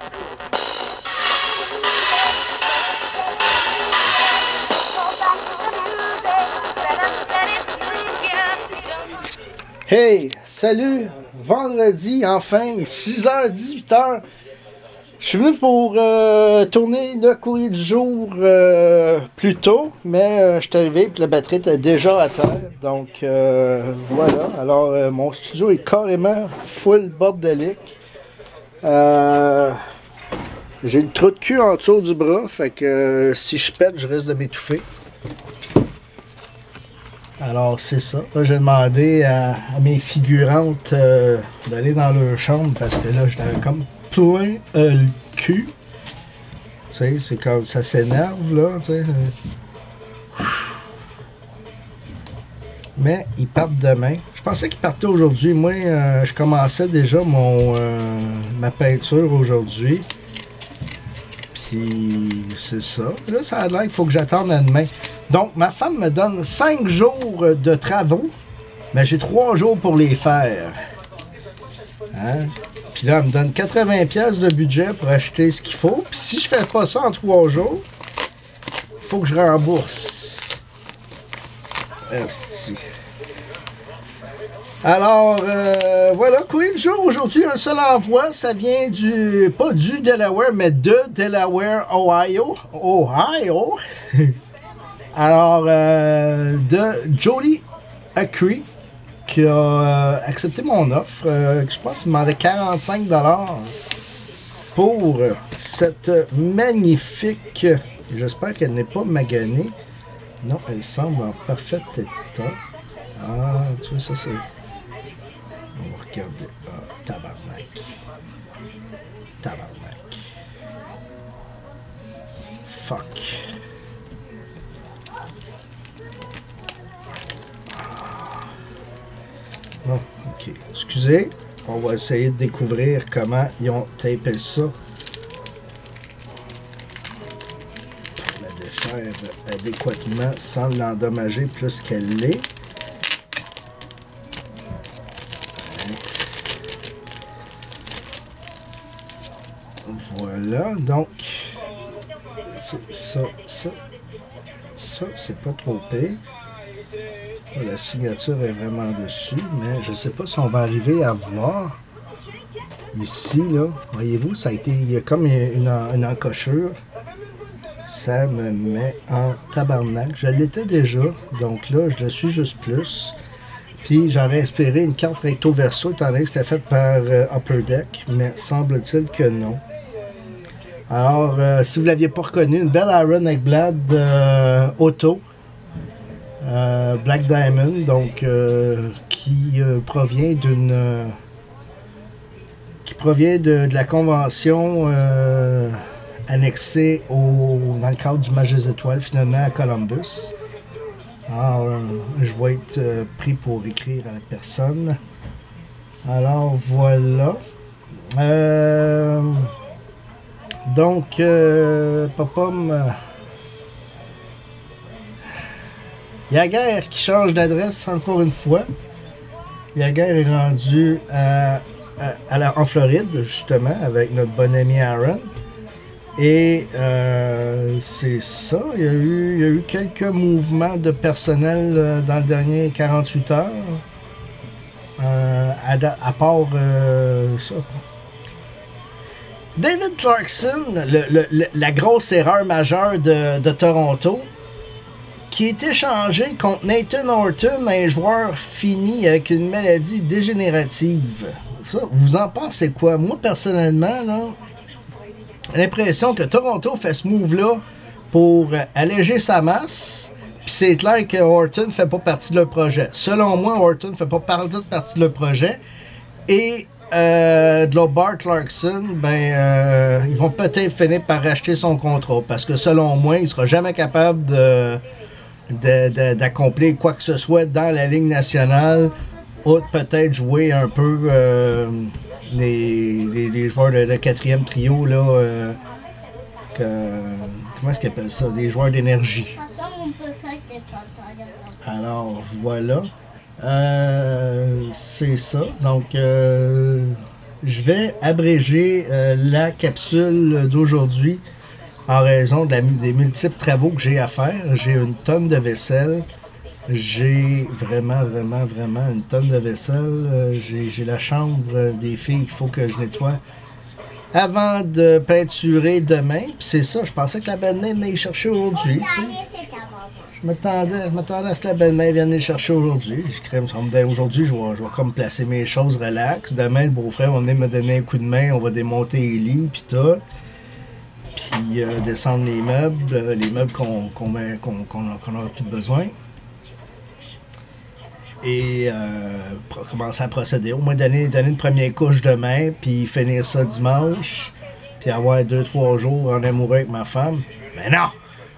Hey, salut! Vendredi, enfin, 6h, 18h. Je suis venu pour tourner le courrier du jour plus tôt, mais je suis arrivé et la batterie était déjà à terre. Donc voilà. Alors mon studio est carrément full bordelique. J'ai le trou de cul en dessous du bras, fait que si je pète, je risque de m'étouffer. Alors c'est ça. Là, j'ai demandé à mes figurantes d'aller dans leur chambre parce que là, j'étais comme plein le cul. Tu sais, c'est comme ça s'énerve là, tu sais. Mais ils partent demain. Je pensais qu'ils partaient aujourd'hui. Moi, je commençais déjà ma peinture aujourd'hui. Puis c'est ça. Là, ça a l'air qu'il faut que j'attende à demain. Donc, ma femme me donne 5 jours de travaux, mais j'ai 3 jours pour les faire. Hein? Puis là, elle me donne 80$ de budget pour acheter ce qu'il faut. Puis si je fais pas ça en 3 jours, il faut que je rembourse. Merci. Alors, voilà, courrier du jour aujourd'hui, un seul envoi, ça vient pas du Delaware, mais de Delaware, Ohio. Ohio! Alors, de Jody Acree, qui a accepté mon offre, je pense qu'il me demandait 45$ pour cette magnifique, j'espère qu'elle n'est pas maganée. Non, elle semble en parfait état. Ah, tu vois, ça c'est... On va regarder. Ah, tabarnak. Tabarnak. Fuck. Oh, ok. Excusez. On va essayer de découvrir comment ils ont tapé ça. Pour la défaire adéquatement sans l'endommager plus qu'elle l'est. Voilà, donc, ça, c'est pas trop pire. La signature est vraiment dessus, mais je sais pas si on va arriver à voir. Ici, là, voyez-vous, ça a été, il y a comme une encochure. Ça me met en tabarnak. Je l'étais déjà, donc là, je le suis juste plus. Puis j'aurais espéré une carte recto verso, étant donné que c'était fait par Upper Deck, mais semble-t-il que non. Alors, si vous ne l'aviez pas reconnu, une belle Iron Ekblad Auto Black Diamond, donc qui provient de la convention annexée dans le cadre du match des étoiles, finalement, à Columbus. Alors, je vais être pris pour écrire à la personne. Alors, voilà. Donc, Popom, Yaguerre qui change d'adresse encore une fois. Yaguerre est rendu en Floride, justement, avec notre bon ami Aaron. Et c'est ça, il y a eu quelques mouvements de personnel dans les dernières 48 heures. À part ça. David Clarkson, la grosse erreur majeure de Toronto, qui est échangé contre Nathan Horton, un joueur fini avec une maladie dégénérative. Ça, vous en pensez quoi? Moi, personnellement, là, l'impression que Toronto fait ce move-là pour alléger sa masse, puis c'est clair que Horton ne fait pas partie de leur projet. Selon moi, Horton ne fait pas partie de leur projet. Et de l'autre Bart Clarkson, ils vont peut-être finir par racheter son contrat, parce que selon moi, il ne sera jamais capable d'accomplir quoi que ce soit dans la Ligue nationale, ou peut-être jouer un peu les joueurs de quatrième trio, là, comment est-ce qu'ils appellent ça? Des joueurs d'énergie. Alors, voilà. C'est ça. Donc, je vais abréger la capsule d'aujourd'hui en raison des multiples travaux que j'ai à faire. J'ai une tonne de vaisselle. J'ai vraiment une tonne de vaisselle. J'ai la chambre des filles qu'il faut que je nettoie avant de peinturer demain. Puis c'est ça, je pensais que la belle-mère venait y chercher aujourd'hui. Je m'attendais à ce que la belle-mère vienne les chercher aujourd'hui. Aujourd'hui, je vais comme placer mes choses relax. Demain, le beau-frère va venir me donner un coup de main. On va démonter les lits, puis tout. Puis descendre les meubles qu'on n'aura plus besoin. Et commencer à procéder. Au moins donner une première couche demain, puis finir ça dimanche, puis avoir 2-3 jours en amoureux avec ma femme. Mais non!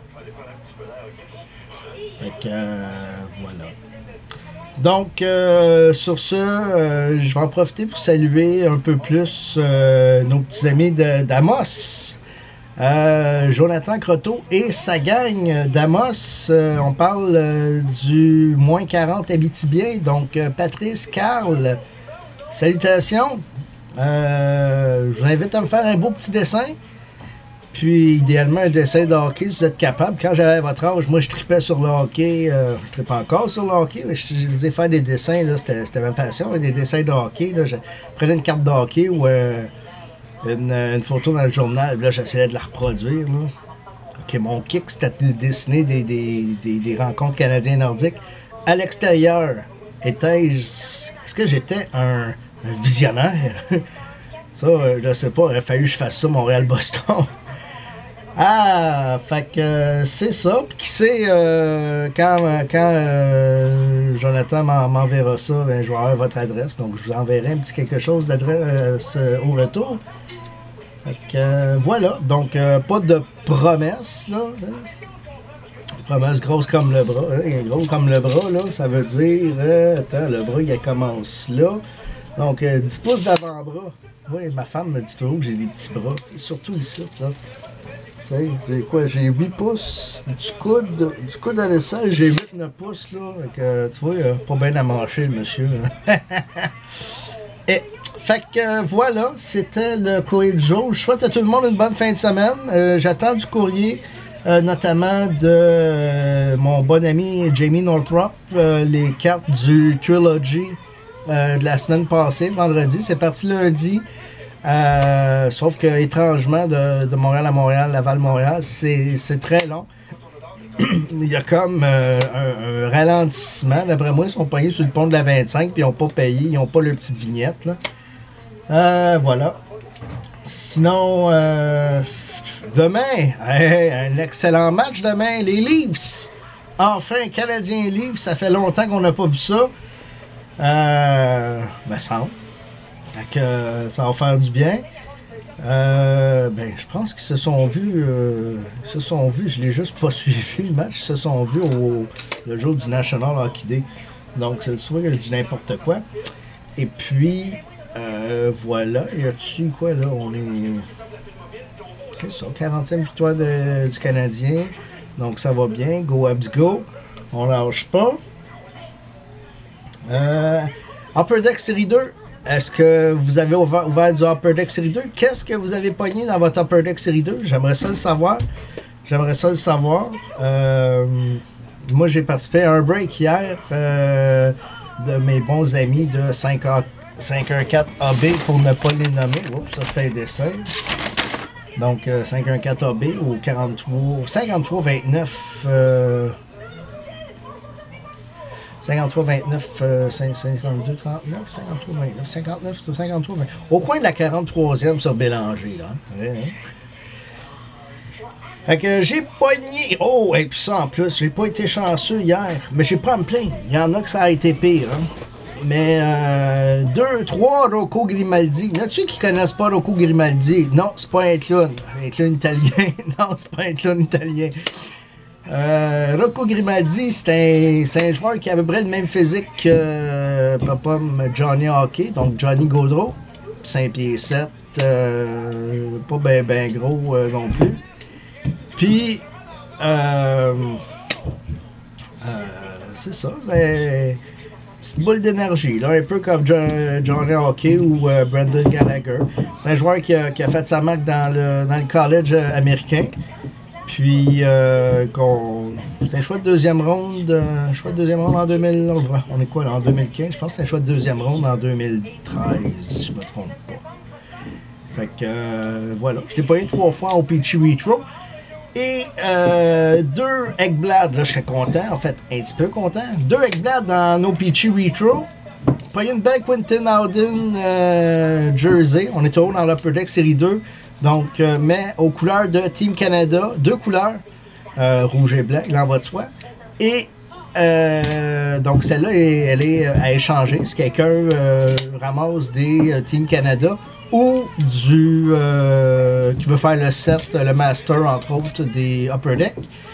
Fait que voilà. Donc, sur ce, je vais en profiter pour saluer un peu plus nos petits amis d'Amos. Jonathan Croteau et sa gang d'Amos. On parle du moins 40 Abitibien. Donc, Patrice, Carl, salutations. Je vous invite à me faire un beau petit dessin. Puis, idéalement, un dessin de hockey, si vous êtes capable. Quand j'avais votre âge, moi, je tripais sur le hockey. Je tripais encore sur le hockey, mais je faisais faire des dessins. C'était ma passion, des dessins de hockey. Là, je prenais une carte de hockey ou une photo dans le journal. Là, j'essayais de la reproduire. Là. Okay, mon kick, c'était de dessiner des rencontres canadiens nordiques. À l'extérieur, est-ce que j'étais un visionnaire? Ça, je sais pas. Il aurait fallu que je fasse ça, Montréal-Boston. Ah, fait que c'est ça. Puis qui sait, quand Jonathan m'enverra ça, ben, je vais avoir votre adresse. Donc, je vous enverrai un petit quelque chose d'adresse au retour. Fait que voilà. Donc, pas de promesse, là. Promesse grosse comme le bras. Hein? Gros comme le bras, là, ça veut dire... attends, le bras, il commence là. Donc, 10 pouces d'avant-bras. Oui, ma femme me dit toujours que j'ai des petits bras. Surtout ici, là. J'ai quoi? J'ai 8 pouces du coude à l'aisselle, j'ai 8-9 pouces, là. Donc, tu vois, pas bien à manger, le monsieur. Et, fait que voilà, c'était le courrier du jour. Je souhaite à tout le monde une bonne fin de semaine. J'attends du courrier, notamment de mon bon ami Jamie Northrop, les cartes du Trilogy de la semaine passée, vendredi. C'est parti lundi. Sauf que, étrangement, de Montréal à Montréal, Laval-Montréal, c'est très long. Il y a comme un ralentissement. D'après moi, ils sont payés sur le pont de la 25 puis ils n'ont pas payé, ils n'ont pas leur petite vignette. Là. Voilà. Sinon, demain, un excellent match demain. Les Leafs. Enfin, Canadien Leafs, ça fait longtemps qu'on n'a pas vu ça. Me semble. Fait que ça va faire du bien. Ben, je pense qu'ils se sont vus. Je l'ai juste pas suivi le match. Ils se sont vus le jour du National Hockey Day. Donc, c'est souvent que je dis n'importe quoi. Et puis, voilà. Y a-tu quoi là? On est. C'est ça, 40e victoire du Canadien. Donc, ça va bien. Go Habs go. On lâche pas. Upper Deck Série 2. Est-ce que vous avez ouvert du Upper Deck Série 2? Qu'est-ce que vous avez pogné dans votre Upper Deck Série 2? J'aimerais ça le savoir. Moi, j'ai participé à un break hier de mes bons amis de 514 AB pour ne pas les nommer. Oups, ça c'est un dessin. Donc, 514 AB au 53-29... 53-29, 52, 39, 53-29, 59, 53, 20. Au coin de la 43e sur Bélanger, là. Ouais, hein? Fait que j'ai pogné. Oh, et puis ça en plus, j'ai pas été chanceux hier, mais j'ai pas à me plaindre. Il y en a que ça a été pire, hein. Mais 2-3 Rocco Grimaldi. Y en a-tu qui connaissent pas Rocco Grimaldi? Non, c'est pas un clown. Un clown italien. Non, c'est pas un clown italien. Rocco Grimaldi, c'est un joueur qui a à peu près le même physique que papa Johnny Hockey, donc Johnny Gaudreau, 5 pieds 7, pas ben gros non plus. Puis, c'est ça, c'est petite boule d'énergie, là, un peu comme Johnny Hockey ou Brendan Gallagher. C'est un joueur qui a fait sa marque dans le college américain. Puis, c'est un choix de deuxième ronde en 2000. On est quoi là, en 2015? Je pense que c'est un choix de deuxième ronde en 2013, si je me trompe pas. Fait que, voilà. Je l'ai payé 3 fois au Peachy Retro. Et 2 Ekblad, là, je serais content, en fait, un petit peu content. 2 Ekblad dans nos Peachy Retro. Payé une belle Quentin Howden jersey. On est toujours dans l'Upper Deck Série 2. Donc, mais aux couleurs de Team Canada, 2 couleurs, rouge et blanc, il en va de soi. Et donc, celle-là, elle est à échanger. Si quelqu'un ramasse des Team Canada ou qui veut faire le set, le master, entre autres, des Upper Deck.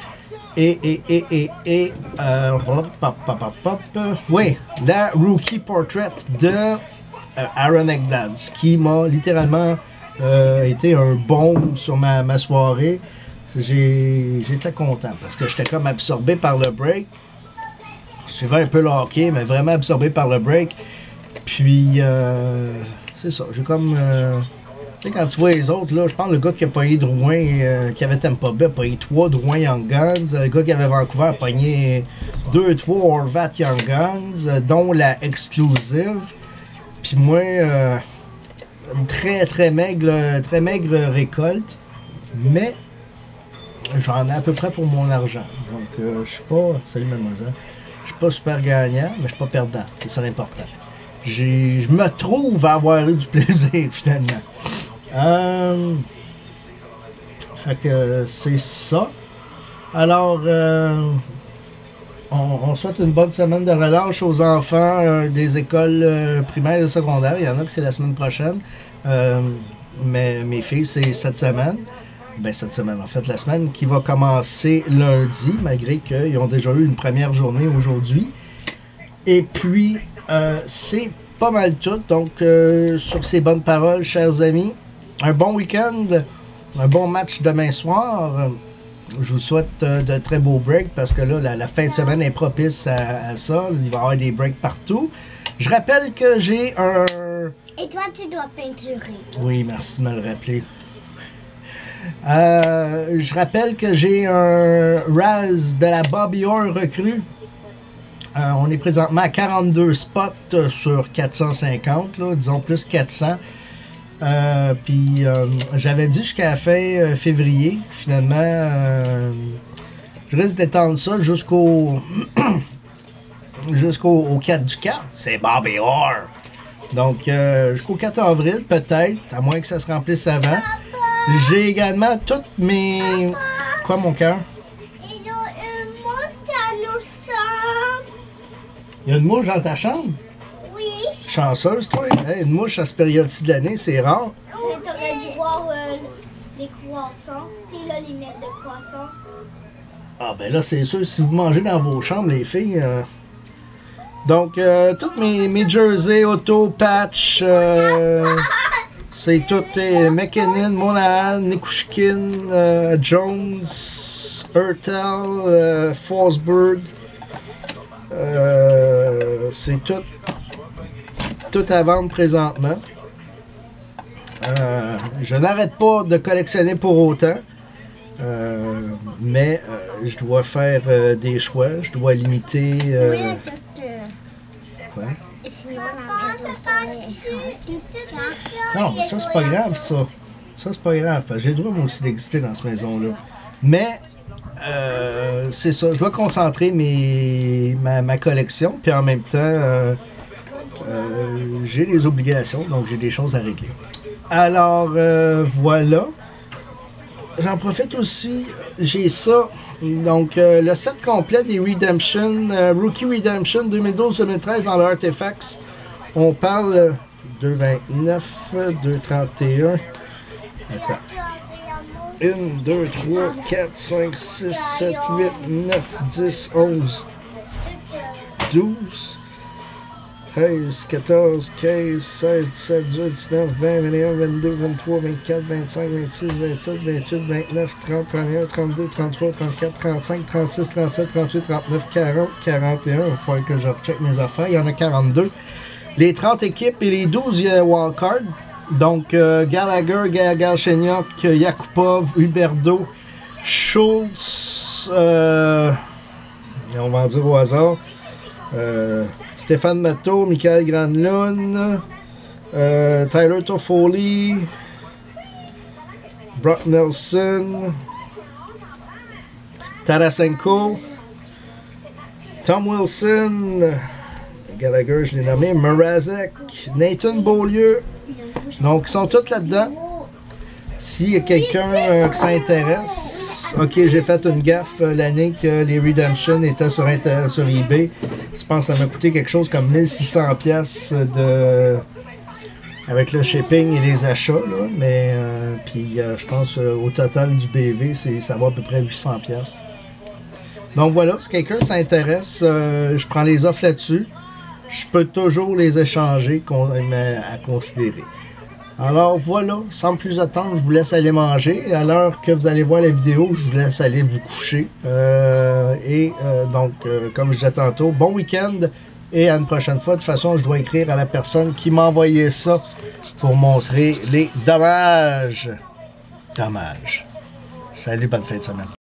Oui, la Rookie Portrait de Aaron Ekblad, ce qui m'a littéralement été un baume sur ma soirée. J'étais content parce que j'étais comme absorbé par le break. Je suivais un peu le hockey, mais vraiment absorbé par le break. Puis, c'est ça, j'ai comme... tu sais, quand tu vois les autres, là, je pense que le gars qui a pogné Drouin, qui avait Tampa Bay, a pogné 3 Drouin Young Guns. Le gars qui avait Vancouver a pogné 2-3 Horvat Young Guns, dont la exclusive. Puis moi, très maigre récolte, mais j'en ai à peu près pour mon argent. Donc, je suis pas... Salut mademoiselle. Je suis pas super gagnant, mais je suis pas perdant. C'est ça l'important. Je me trouve à avoir eu du plaisir, finalement. Fait que c'est ça. Alors, on souhaite une bonne semaine de relâche aux enfants des écoles primaires et secondaires. Il y en a que c'est la semaine prochaine. Mais mes filles, c'est cette semaine. Ben, cette semaine, en fait, la semaine qui va commencer lundi, malgré qu'ils ont déjà eu une première journée aujourd'hui. Et puis, c'est pas mal tout. Donc, sur ces bonnes paroles, chers amis, un bon week-end, un bon match demain soir. Je vous souhaite de très beaux breaks parce que là, la fin de semaine est propice à ça. Il va y avoir des breaks partout. Je rappelle que j'ai un... Et toi, tu dois peinturer. Oui, merci de me le rappeler. Je rappelle que j'ai un Raz de la Bobby Orr recrue. On est présentement à 42 spots sur 450, là, disons plus 400. Puis j'avais dit jusqu'à la fin février. Finalement, je risque d'étendre ça jusqu'au 4 du 4. C'est Bobby Orr. Donc jusqu'au 4 avril, peut-être, à moins que ça se remplisse avant. J'ai également toutes mes... Quoi, mon cœur? Il y a une mouche dans nos chambres. Il y a une mouche dans ta chambre? Oui. Chanceuse, toi. Hey, une mouche à cette période-ci de l'année, c'est rare. Tu aurais dû voir les croissants. Tu sais, là, les miettes de poisson. Ah, ben là, c'est sûr, si vous mangez dans vos chambres, les filles... Donc, toutes mes jerseys, auto, patch... c'est tout McKinnon, Monahan, Nikushkin, Jones, Hertel, Forsberg. C'est tout à vendre présentement. Je n'arrête pas de collectionner pour autant. Mais je dois faire des choix. Je dois limiter... Quoi? Non, mais ça, c'est pas grave, ça. Ça, c'est pas grave, parce que j'ai le droit, moi aussi, d'exister dans cette maison-là. Mais, c'est ça. Je dois concentrer ma collection, puis en même temps, j'ai des obligations, donc j'ai des choses à régler. Alors, voilà. J'en profite aussi, j'ai ça. Donc, le set complet des Redemption, Rookie Redemption 2012-2013 dans l'Artifacts. On parle 2,29, 2,31. Attends. 1, 2, 3, 4, 5, 6, 7, 8, 9, 10, 11, 12, 13, 14, 15, 16, 17, 18, 19, 20, 21, 22, 23, 24, 25, 26, 27, 28, 29, 30, 31, 32, 33, 34, 35, 36, 37, 38, 39, 40, 41. Il va falloir que je recheck mes affaires. Il y en a 42. Les 30 équipes et les 12 wildcards. Donc, Gallagher, Galchenyuk, Yakupov, Huberdeau, Schultz, on va en dire au hasard, Stéphane Matteau, Michael Granlund, Tyler Toffoli, Brock Nelson, Tarasenko, Tom Wilson, Gallagher, je l'ai nommé, Mrazek, Nathan Beaulieu. Donc, ils sont tous là-dedans. S'il y a quelqu'un qui s'intéresse, ok, j'ai fait une gaffe l'année que les Redemption étaient sur eBay. Je pense que ça m'a coûté quelque chose comme 1600$ avec le shipping et les achats. Là, mais puis je pense au total du BV, ça va à peu près 800$. Donc voilà, si quelqu'un s'intéresse, je prends les offres là-dessus. Je peux toujours les échanger à considérer. Alors voilà, sans plus attendre, je vous laisse aller manger. À l'heure que vous allez voir la vidéo, je vous laisse aller vous coucher. Donc, comme je disais tantôt, bon week-end et à une prochaine fois. De toute façon, je dois écrire à la personne qui m'a envoyé ça pour montrer les dommages. Salut, bonne fin de semaine.